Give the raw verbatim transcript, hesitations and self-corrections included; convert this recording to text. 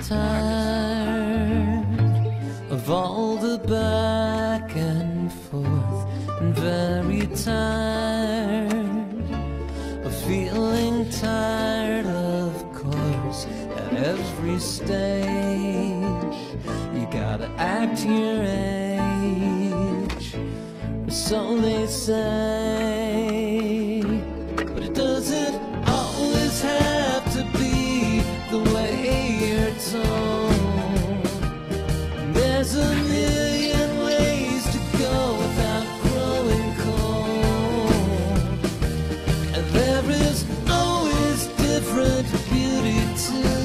tired of all the back and forth, and very tired of feeling tired, of course, at every stage. You gotta act your age, or so they say, but it doesn't always have to be the way you're told. There's a million ways to go without growing cold, and there is always different beauty too.